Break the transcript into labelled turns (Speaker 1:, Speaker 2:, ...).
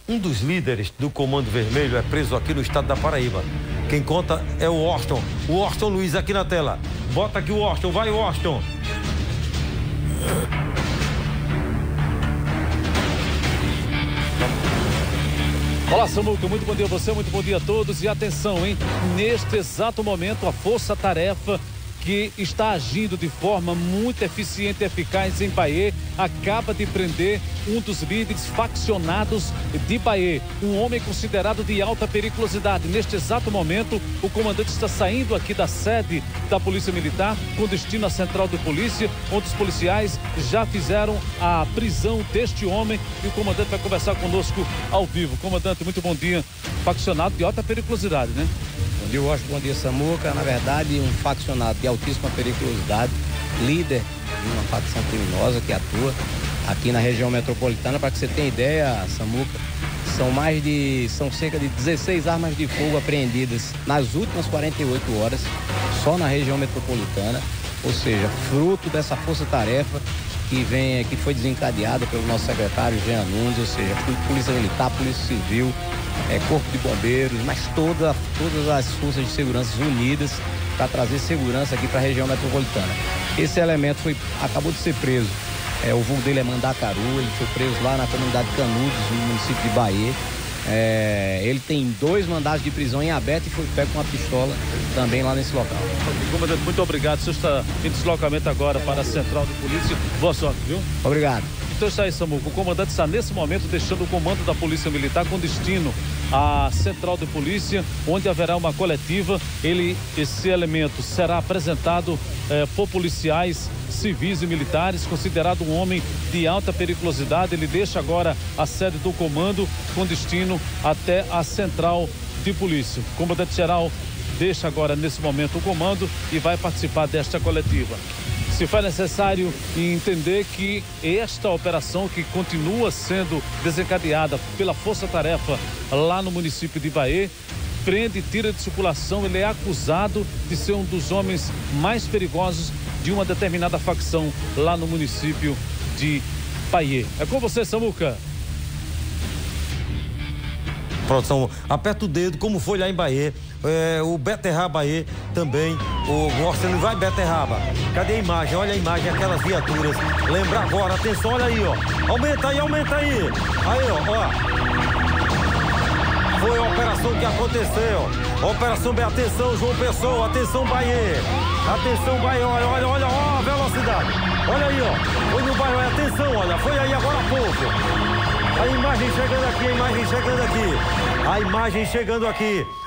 Speaker 1: Um dos líderes do Comando Vermelho é preso aqui no estado da Paraíba. Quem conta é o Washington. O Washington Luiz aqui na tela. Bota aqui o Washington. Vai, Washington.
Speaker 2: Olá, Samuca, muito bom dia a você, muito bom dia a todos. E atenção, hein? Neste exato momento, a força-tarefa que está agindo de forma muito eficiente e eficaz em Bahia acaba de prender um dos líderes faccionados de Bahia, um homem considerado de alta periculosidade. Neste exato momento, o comandante está saindo aqui da sede da Polícia Militar com destino à Central de Polícia, onde os policiais já fizeram a prisão deste homem e o comandante vai conversar conosco ao vivo. Comandante, muito bom dia. Faccionado de alta periculosidade, né?
Speaker 3: Bom dia, Washington. Bom dia, Samuca. Na verdade, um faccionado de altíssima periculosidade, líder de uma facção criminosa que atua aqui na região metropolitana. Para que você tenha ideia, Samuca, são cerca de 16 armas de fogo apreendidas nas últimas 48 horas, só na região metropolitana, ou seja, fruto dessa força-tarefa que foi desencadeada pelo nosso secretário Jean Nunes, ou seja, Polícia Militar, Polícia Civil, Corpo de Bombeiros, mas todas as forças de segurança unidas para trazer segurança aqui para a região metropolitana. Esse elemento acabou de ser preso. O vulgo dele é Mandacaru, ele foi preso lá na comunidade Canudos, no município de Bahia. Ele tem 2 mandados de prisão em aberto e foi pego com uma pistola também lá nesse local.
Speaker 2: Comandante, muito obrigado. O senhor está em deslocamento agora para a Central de Polícia. Boa sorte, viu?
Speaker 3: Obrigado.
Speaker 2: Então está aí, Samuca. O comandante está nesse momento deixando o comando da Polícia Militar com destino à Central de Polícia, onde haverá uma coletiva. Esse elemento será apresentado por policiais civis e militares, considerado um homem de alta periculosidade. Ele deixa agora a sede do comando com destino até a Central de Polícia. O comandante-geral deixa agora, nesse momento, o comando e vai participar desta coletiva. Se for necessário entender que esta operação, que continua sendo desencadeada pela força-tarefa lá no município de Bahia, prende e tira de circulação. Ele é acusado de ser um dos homens mais perigosos de uma determinada facção lá no município de Bahia. É com você, Samuca.
Speaker 1: Produção, aperta o dedo, como foi lá em Bahia. O Beterraba aí também, o Washington vai Beterraba. Cadê a imagem? Olha a imagem, aquelas viaturas. Lembra agora, atenção, olha aí, ó. Aumenta aí, aumenta aí. Aí, ó. Foi a operação que aconteceu. Operação Bahia, atenção, João Pessoa, atenção, Bahia. Atenção, Bahia, olha a velocidade. Olha aí, ó. Foi no Bahia, atenção, olha, foi aí agora há pouco. A imagem chegando aqui, a imagem chegando aqui.